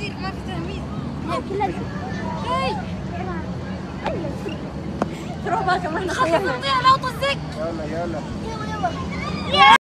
كثير ما في تهميش. هاي تروح بقى كمان خلص نطير لو طزك. يلا يلا. يلا